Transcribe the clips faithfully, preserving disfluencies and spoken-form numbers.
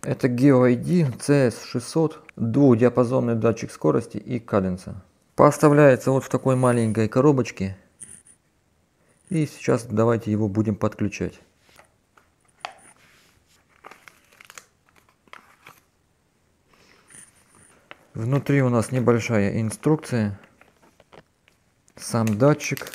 Это GeoID си эс шестьсот, двухдиапазонный датчик скорости и каденса. Поставляется вот в такой маленькой коробочке. И сейчас давайте его будем подключать. Внутри у нас небольшая инструкция. Сам датчик.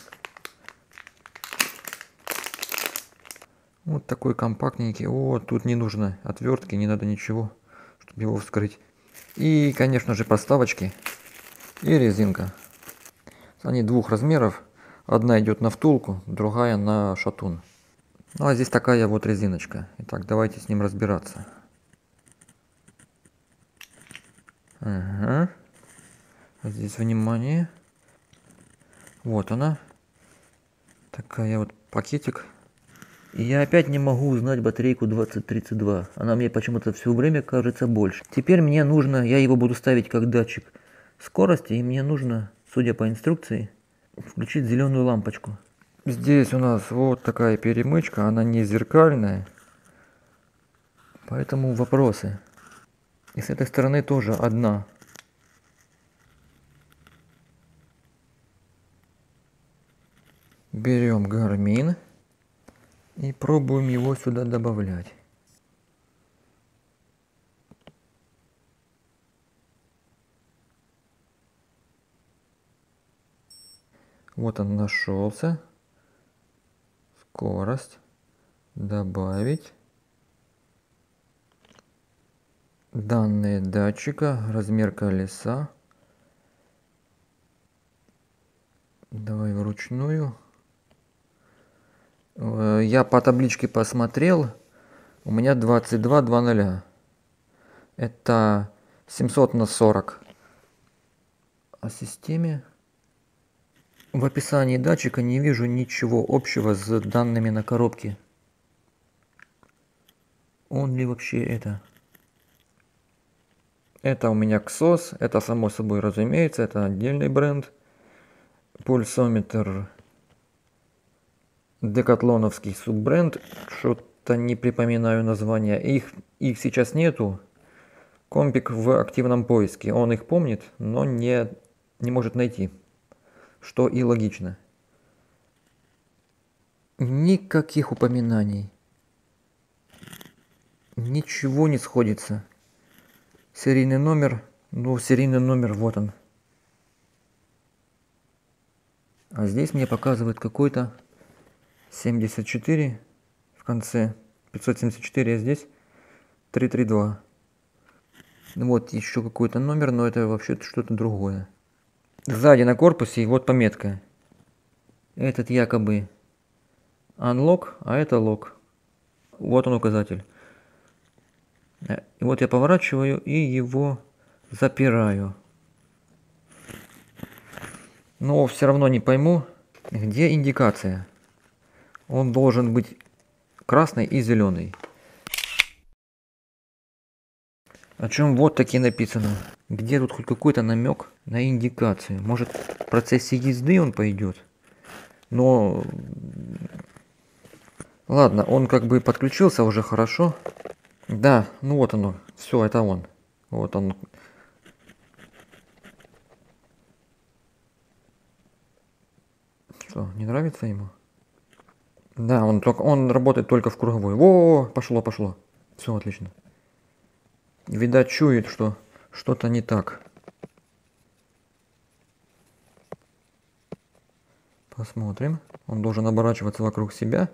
Вот такой компактненький. О, тут не нужно отвертки, не надо ничего, чтобы его вскрыть. И, конечно же, подставочки и резинка. Они двух размеров. Одна идет на втулку, другая на шатун. Ну а здесь такая вот резиночка. Итак, давайте с ним разбираться. Ага. Здесь внимание. Вот она. Такая вот пакетик. И я опять не могу узнать батарейку двадцать тридцать два. Она мне почему-то все время кажется больше. Теперь мне нужно, я его буду ставить как датчик скорости. И мне нужно, судя по инструкции, включить зеленую лампочку. Здесь у нас вот такая перемычка. Она не зеркальная. Поэтому вопросы. И с этой стороны тоже одна. Берем Garmin и пробуем его сюда добавлять. Вот он нашелся. Скорость. Добавить. Данные датчика. Размер колеса. Давай вручную. Я по табличке посмотрел. У меня двадцать два двадцать. Это семьсот на сорок. О системе. В описании датчика не вижу ничего общего с данными на коробке. Он ли вообще это? Это у меня Xos. Это само собой разумеется. Это отдельный бренд. Пульсометр. Декатлоновский суббренд. Что-то не припоминаю названия. Их, их сейчас нету. Компик в активном поиске. Он их помнит, но не, не может найти. Что и логично. Никаких упоминаний. Ничего не сходится. Серийный номер. Ну, серийный номер, вот он. А здесь мне показывает какой-то семьдесят четыре в конце. пятьсот семьдесят четыре, а здесь триста тридцать два. Вот еще какой-то номер, но это вообще что-то другое. Сзади на корпусе вот пометка. Этот якобы unlock, а это lock. Вот он указатель. И вот я поворачиваю и его запираю. Но все равно не пойму, где индикация. Он должен быть красный и зеленый. О чем вот таки написано. Где тут хоть какой-то намек на индикацию? Может, в процессе езды он пойдет? Но ладно, он как бы подключился уже хорошо. Да, ну вот оно. Все, это он. Вот он. Что, не нравится ему? Да, он только он работает только в круговой. Во, пошло, пошло. Все отлично. Видать, чует, что что-то не так. Посмотрим. Он должен оборачиваться вокруг себя.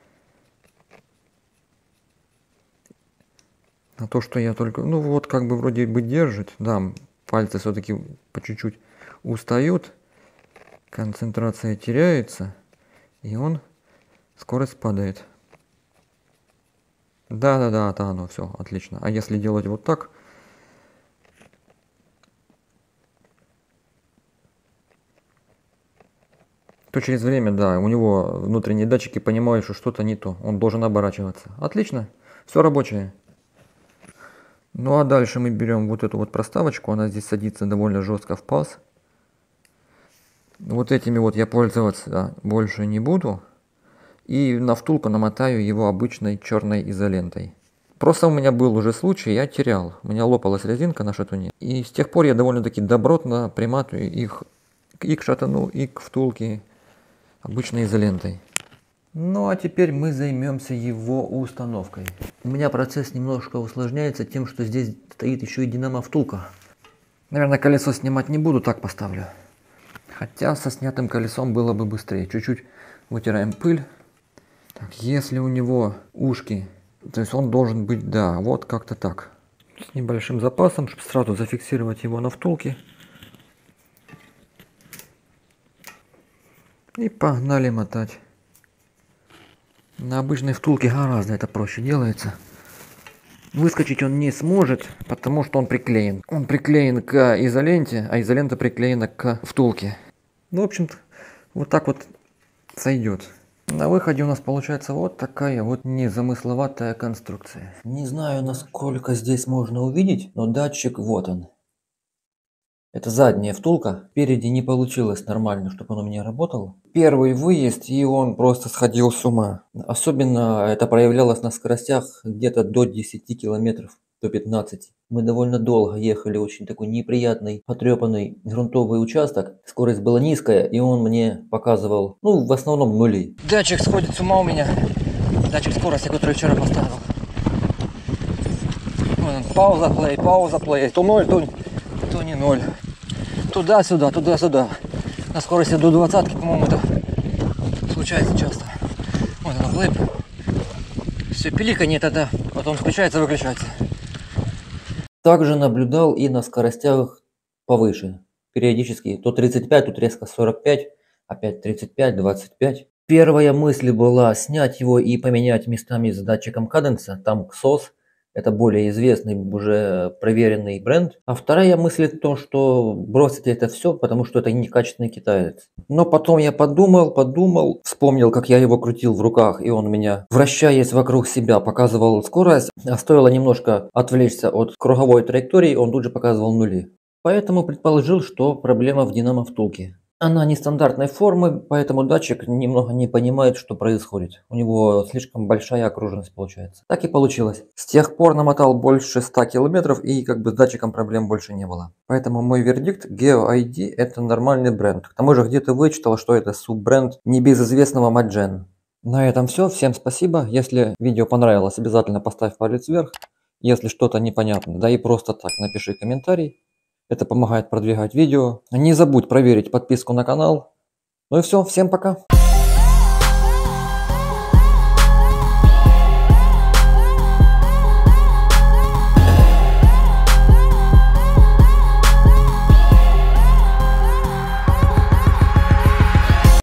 А то, что я только... Ну вот, как бы вроде бы держит. Да, пальцы все-таки по чуть-чуть устают. Концентрация теряется. И он... Скорость падает. Да-да-да, это оно, все, отлично. А если делать вот так... то через время, да, у него внутренние датчики понимают, что что-то не то. Он должен оборачиваться. Отлично, все рабочее. Ну а дальше мы берем вот эту вот проставочку. Она здесь садится довольно жестко в паз. Вот этими вот я пользоваться больше не буду. И на втулку намотаю его обычной черной изолентой. Просто у меня был уже случай, я терял. У меня лопалась резинка на шатуне. И с тех пор я довольно-таки добротно приматываю их и к шатуну, и к втулке обычной изолентой. Ну а теперь мы займемся его установкой. У меня процесс немножко усложняется тем, что здесь стоит еще и динамо-втулка. Наверное, колесо снимать не буду, так поставлю. Хотя со снятым колесом было бы быстрее. Чуть-чуть вытираем пыль. Так, если у него ушки, то есть он должен быть, да, вот как-то так. С небольшим запасом, чтобы сразу зафиксировать его на втулке. И погнали мотать. На обычной втулке гораздо это проще делается. Выскочить он не сможет, потому что он приклеен. Он приклеен к изоленте, а изолента приклеена к втулке. Ну, в общем-то, вот так вот сойдет. На выходе у нас получается вот такая вот незамысловатая конструкция. Не знаю, насколько здесь можно увидеть, но датчик вот он. Это задняя втулка. Спереди не получилось нормально, чтобы он у меня работал. Первый выезд, и он просто сходил с ума. Особенно это проявлялось на скоростях где-то до десяти километров, до пятнадцати. Мы довольно долго ехали, очень такой неприятный, потрепанный грунтовый участок. Скорость была низкая, и он мне показывал, ну, в основном нули. Датчик сходит с ума у меня. Датчик скорости, который вчера поставил. Вон он, пауза, плей, пауза, плей. То ноль, то, то не ноль. Туда-сюда, туда-сюда. На скорости до двадцатки, по-моему, это случается часто. Вот он, флип. Все, пиликанье тогда, потом включается, выключается. Также наблюдал и на скоростях повыше. Периодически то тридцать пять, тут резко сорок пять, опять тридцать пять, двадцать пять. Первая мысль была снять его и поменять местами с датчиком каденса. Там ксос. Это более известный, уже проверенный бренд. А вторая мысль в том, что бросить это все, потому что это некачественный китаец. Но потом я подумал, подумал, вспомнил, как я его крутил в руках, и он меня, вращаясь вокруг себя, показывал скорость. А стоило немножко отвлечься от круговой траектории, он тут же показывал нули. Поэтому предположил, что проблема в динамо-втулке. Она нестандартной формы, поэтому датчик немного не понимает, что происходит. У него слишком большая окруженность получается. Так и получилось. С тех пор намотал больше ста километров, и как бы с датчиком проблем больше не было. Поэтому мой вердикт: GeoID это нормальный бренд. К тому же где-то вычитал, что это суббренд небезызвестного Magen. На этом все. Всем спасибо. Если видео понравилось, обязательно поставь палец вверх. Если что-то непонятно, да и просто так напиши комментарий. Это помогает продвигать видео. Не забудь проверить подписку на канал. Ну и все, всем пока.